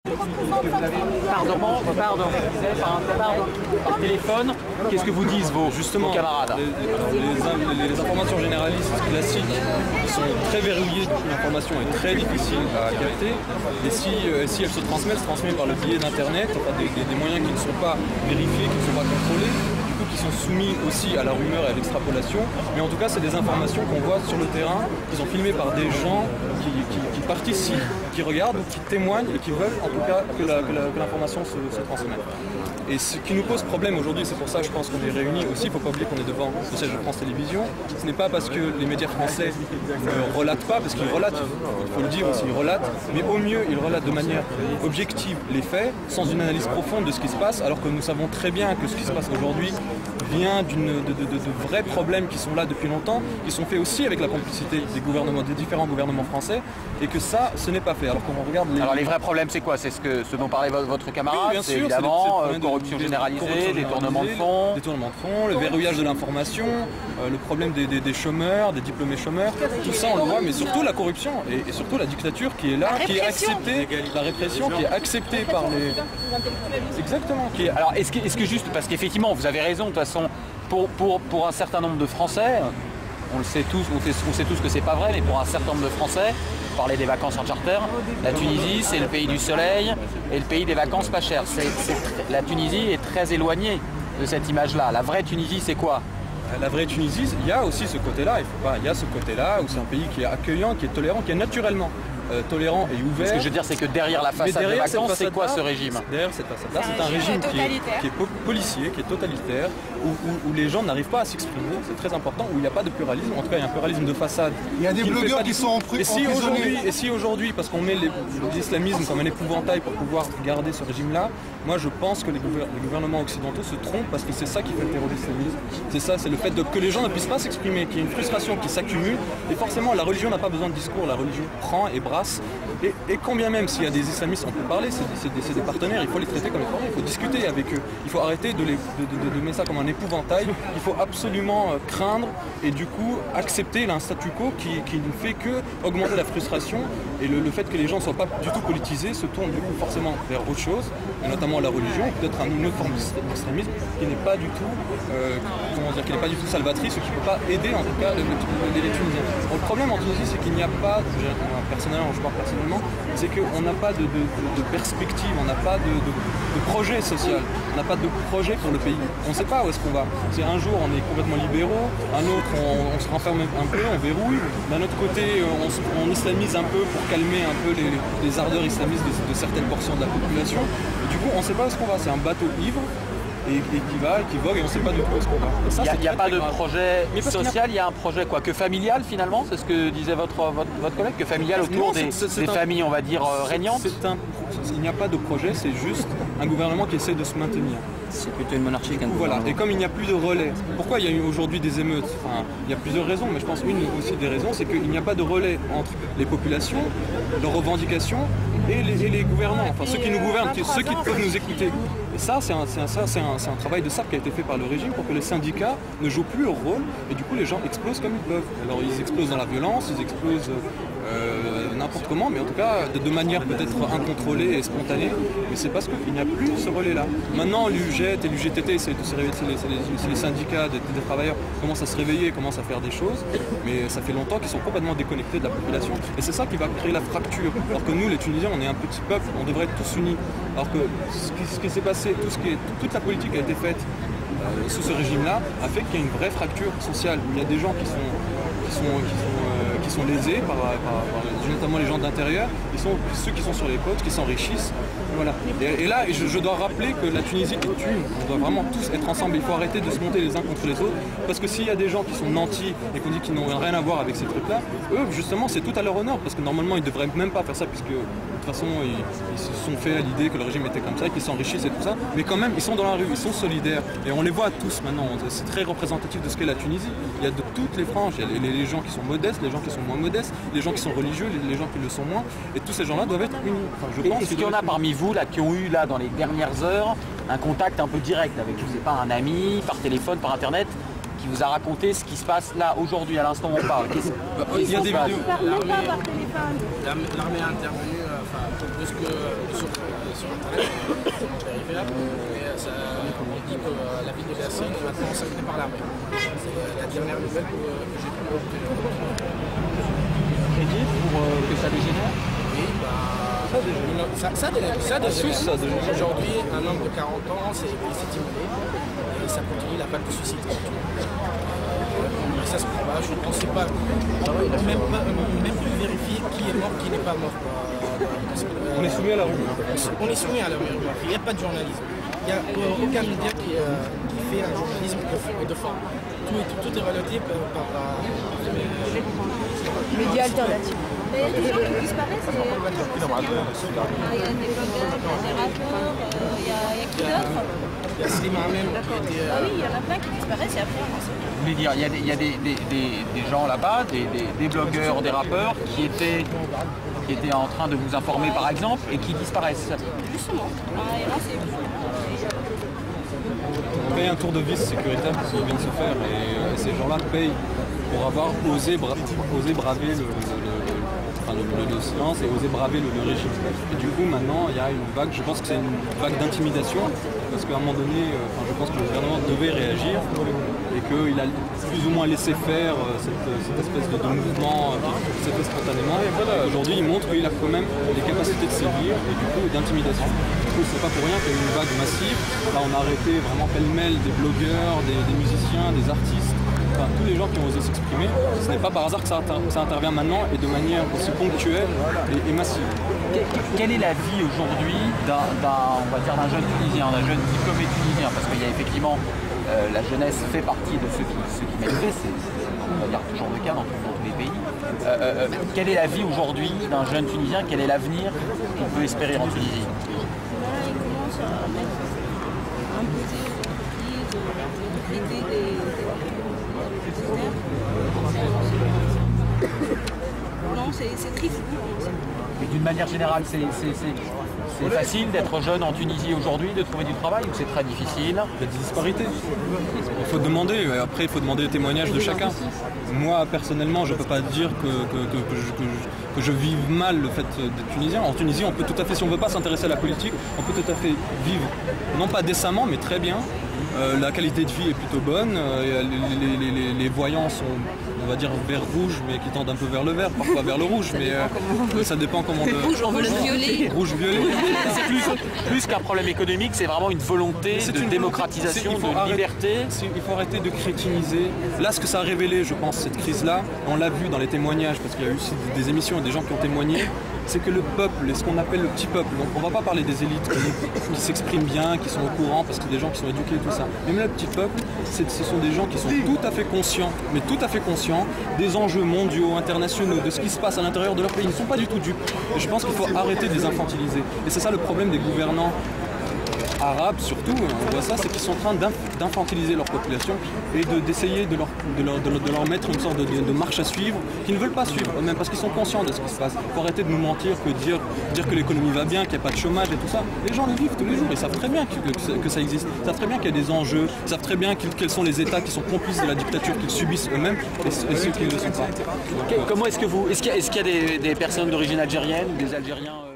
Pardon, par téléphone, qu'est-ce que vous disent vos camarades? Les informations généralistes classiques sont très verrouillées, donc l'information est très difficile à capter. Et si elles se transmettent par le biais d'Internet, des moyens qui ne sont pas vérifiés, qui ne sont pas contrôlés, qui sont soumis aussi à la rumeur et à l'extrapolation, mais en tout cas c'est des informations qu'on voit sur le terrain, qui sont filmées par des gens qui participent, qui regardent, qui témoignent et qui veulent en tout cas que l'information se transmette. Et ce qui nous pose problème aujourd'hui, c'est pour ça que je pense qu'on est réunis aussi, il ne faut pas oublier qu'on est devant le siège de France Télévisions, ce n'est pas parce que les médias français ne relatent pas, parce qu'ils relatent, il faut le dire aussi, ils relatent, mais au mieux ils relatent de manière objective les faits, sans une analyse profonde de ce qui se passe, alors que nous savons très bien que ce qui se passe aujourd'hui vient de vrais problèmes qui sont là depuis longtemps, qui sont faits aussi avec la complicité des différents gouvernements français, et que ça, ce n'est pas fait. Alors qu'on regarde Alors les vrais problèmes, c'est quoi? C'est ce dont parlait votre camarade, oui, c'est évidemment corruption généralisée, détournement de fonds, le verrouillage de l'information, le problème des chômeurs, des diplômés chômeurs, tout ça on le voit, mais surtout la corruption et surtout la dictature qui est là, qui est acceptée, la répression qui est acceptée par les... Exactement. Alors est-ce que juste, parce qu'effectivement vous avez raison, de toute façon, pour un certain nombre de Français, on le sait tous, on sait tous que c'est pas vrai, mais pour un certain nombre de Français, vous parlez des vacances en charter, la Tunisie c'est le pays du soleil et le pays des vacances pas chères. La Tunisie est très éloignée de cette image-là. La vraie Tunisie, c'est quoi? La vraie Tunisie, il y a aussi ce côté-là, il y a ce côté-là où c'est un pays qui est accueillant, qui est tolérant, qui est naturellement tolérant et ouvert. Ce que je veux dire, c'est que derrière la façade des vacances, c'est quoi ce régime? Derrière cette façade-là, c'est un régime qui est policier, qui est totalitaire, où les gens n'arrivent pas à s'exprimer, c'est très important, où il n'y a pas de pluralisme, en tout cas il y a un pluralisme de façade. Il y a des blogueurs qui sont emprisonnés. Et si aujourd'hui, parce qu'on met l'islamisme comme un épouvantail pour pouvoir garder ce régime-là, moi je pense que les gouvernements occidentaux se trompent parce que c'est ça qui fait le terreau d'islamisme. C'est ça, c'est le fait que les gens ne puissent pas s'exprimer, qu'il y ait une frustration qui s'accumule. Et forcément, la religion n'a pas besoin de discours, la religion prend et brasse. Et quand bien même s'il y a des islamistes, on peut parler, c'est des partenaires, il faut les traiter comme des partenaires, il faut discuter avec eux. Il faut arrêter de mettre ça comme un épouvantail. Il faut absolument craindre et du coup accepter un statu quo qui ne fait que augmenter la frustration et le fait que les gens ne soient pas du tout politisés se tournent du coup forcément vers autre chose, et notamment la religion, peut-être une autre forme d'extrémisme qui n'est pas du tout, qui n'est pas du tout salvatrice ou qui ne peut pas aider en tout cas les Tunisiens. Bon, le problème en Tunisie, c'est qu'il n'y a pas, personnellement, je parle personnellement, c'est qu'on n'a pas de perspective, on n'a pas de projet social, on n'a pas de projet pour le pays. On ne sait pas où est-ce qu'on va. C'est un jour on est complètement libéraux, un autre on se renferme un peu, on verrouille, d'un autre côté on islamise un peu pour calmer un peu les ardeurs islamistes de certaines portions de la population. Et du coup on ne sait pas où est-ce qu'on va, c'est un bateau ivre et qui vogue et on ne sait pas du tout où est-ce qu'on va. Il n'y a pas de projet social, il y a un projet quoi, que familial finalement, c'est ce que disait votre collègue, que familial autour des familles on va dire régnantes. Il n'y a pas de projet, c'est juste un gouvernement qui essaie de se maintenir. C'est plutôt une monarchie qu'un gouvernement. Voilà, et comme il n'y a plus de relais, pourquoi il y a eu aujourd'hui des émeutes? Enfin, il y a plusieurs raisons, mais je pense une aussi des raisons, c'est qu'il n'y a pas de relais entre les populations, leurs revendications et les gouvernants, enfin ceux qui nous gouvernent, ceux qui peuvent nous écouter. Et ça, c'est un travail de sape qui a été fait par le régime pour que les syndicats ne jouent plus leur rôle et du coup les gens explosent comme ils peuvent. Alors ils explosent dans la violence, ils explosent n'importe comment, mais en tout cas de manière peut-être incontrôlée et spontanée, mais c'est parce qu'il n'y a plus ce relais-là. Maintenant l'UGT et l'UGTT, c'est les syndicats des travailleurs commencent à se réveiller, commencent à faire des choses, mais ça fait longtemps qu'ils sont complètement déconnectés de la population. Et c'est ça qui va créer la fracture. Alors que nous, les Tunisiens, on est un petit peuple, on devrait être tous unis. Alors que ce qui s'est passé, toute la politique a été faite sous ce régime-là, a fait qu'il y a une vraie fracture sociale. Il y a des gens qui sont lésés notamment les gens d'intérieur, ceux qui sont sur les côtes, qui s'enrichissent. Voilà. Et là, je dois rappeler que la Tunisie est une. On doit vraiment tous être ensemble. Il faut arrêter de se monter les uns contre les autres. Parce que s'il y a des gens qui sont nantis et qu'on dit qu'ils n'ont rien à voir avec ces trucs-là, eux, justement, c'est tout à leur honneur. Parce que normalement, ils ne devraient même pas faire ça, puisque de toute façon, ils se sont fait à l'idée que le régime était comme ça, qu'ils s'enrichissent et tout ça. Mais quand même, ils sont dans la rue, ils sont solidaires. Et on les voit tous maintenant. C'est très représentatif de ce qu'est la Tunisie. Il y a de toutes les franges. Il y a les gens qui sont modestes, les gens qui sont moins modestes, les gens qui sont religieux, les gens qui le sont moins. Et tous ces gens-là doivent être unis. Enfin, je pense est-ce qu'il y en a parmi vous là, qui ont eu là, dans les dernières heures un contact un peu direct avec, je sais pas, un ami, par téléphone, par internet, qui vous a raconté ce qui se passe là, aujourd'hui, à l'instant où on parle? Il y a des vidéos. L'armée est intervenue de ce que sur Internet, c'est vérifiable, mais on dit que la ville de Bercy est maintenant encerclée par l'armée. C'est la dernière nouvelle que j'ai pu obtenir. Crédit pour que ça dégénère? Oui, ça dégénère. Aujourd'hui, un homme de 40 ans s'est immolé et ça continue la vague de suicide. Ça se prend pas, je ne pensais pas, même plus vérifier qui est mort, qui n'est pas mort. On est soumis à la rumeur. On est soumis à la rumeur. Il n'y a pas de journalisme. Il n'y a aucun média qui fait un journalisme de fond. Tout est relatif par les médias alternatifs. Mais il y a des gens qui disparaissent. Il y a des blogueurs, il y a des rappeurs, il y a qui d'autre? Il y a Slimane même qui était... Ah oui, il y en a plein qui disparaissent et après on en sait. Vous voulez dire, il y a des gens là-bas, des blogueurs, des rappeurs qui étaient en train de vous informer par exemple et qui disparaissent. Justement. Il y en a, c'est... On paye un tour de vis sécuritaire qui vient de se faire et ces gens-là payent pour avoir osé braver le silence et oser braver le régime. Et du coup maintenant il y a une vague, je pense que c'est une vague d'intimidation parce qu'à un moment donné, je pense que le gouvernement devait réagir et qu'il a plus ou moins laissé faire cette espèce de mouvement qui s'est fait spontanément. Et voilà, aujourd'hui il montre qu'il a quand même les capacités de sévir et du coup d'intimidation. Du coup c'est pas pour rien qu'il y a eu une vague massive. Là on a arrêté vraiment pêle-mêle des blogueurs, des musiciens, des artistes. Enfin, tous les gens qui ont osé s'exprimer, ce n'est pas par hasard que ça intervient maintenant et de manière aussi ponctuelle et massive. Quelle est la vie aujourd'hui d'un jeune Tunisien, d'un jeune diplômé tunisien? Parce qu'il y a effectivement, la jeunesse fait partie de ceux qui mènent, c'est on va dire toujours le cas dans tous les pays. Quelle est la vie aujourd'hui d'un jeune Tunisien? Quel est l'avenir qu'on peut espérer en Tunisie? Là, il commence à imposer l'idée des non, c'est très flou. Mais d'une manière générale, c'est facile d'être jeune en Tunisie aujourd'hui, de trouver du travail, ou c'est très difficile? Il y a des disparités. Il faut demander, après il faut demander les témoignages de chacun. Moi personnellement, je ne peux pas dire que je vive mal le fait d'être tunisien. En Tunisie, on peut tout à fait, si on ne veut pas s'intéresser à la politique, on peut tout à fait vivre, non pas décemment, mais très bien. La qualité de vie est plutôt bonne, les voyants sont, on va dire, vert rouge, mais qui tendent un peu vers le vert, parfois vers le rouge, mais ça dépend comment on rouge, on veut le violet. Rouge-violet. C'est plus qu'un problème économique, c'est vraiment une volonté de démocratisation, de liberté. Il faut arrêter de crétiniser. Là, ce que ça a révélé, je pense, cette crise-là, on l'a vu dans les témoignages, parce qu'il y a eu aussi des émissions et des gens qui ont témoigné, c'est que le peuple, ce qu'on appelle le petit peuple, donc on ne va pas parler des élites qui s'expriment bien, qui sont au courant, parce que c'est des gens qui sont éduqués et tout ça. Mais même le petit peuple, ce sont des gens qui sont tout à fait conscients, mais tout à fait conscients des enjeux mondiaux, internationaux, de ce qui se passe à l'intérieur de leur pays. Ils ne sont pas du tout dupes. Et je pense qu'il faut arrêter de les infantiliser. Et c'est ça le problème des gouvernants arabes surtout, on voit ça, c'est qu'ils sont en train d'infantiliser leur population et d'essayer de leur mettre une sorte de marche à suivre qu'ils ne veulent pas suivre eux-mêmes parce qu'ils sont conscients de ce qui se passe. Il faut arrêter de nous mentir, dire que l'économie va bien, qu'il n'y a pas de chômage et tout ça. Les gens le vivent tous les jours, ils savent très bien que ça existe, ils savent très bien qu'il y a des enjeux, ils savent très bien quels sont les États qui sont complices de la dictature qu'ils subissent eux-mêmes et ceux qui ne le sont pas. Comment est-ce qu'il y a des personnes d'origine algérienne ou des Algériens